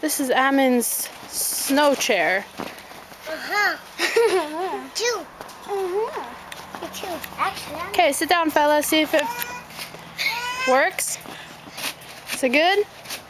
This is Ammon's snow chair. Two. Two. Actually, Okay, sit down, fella. See if it works. Is it good?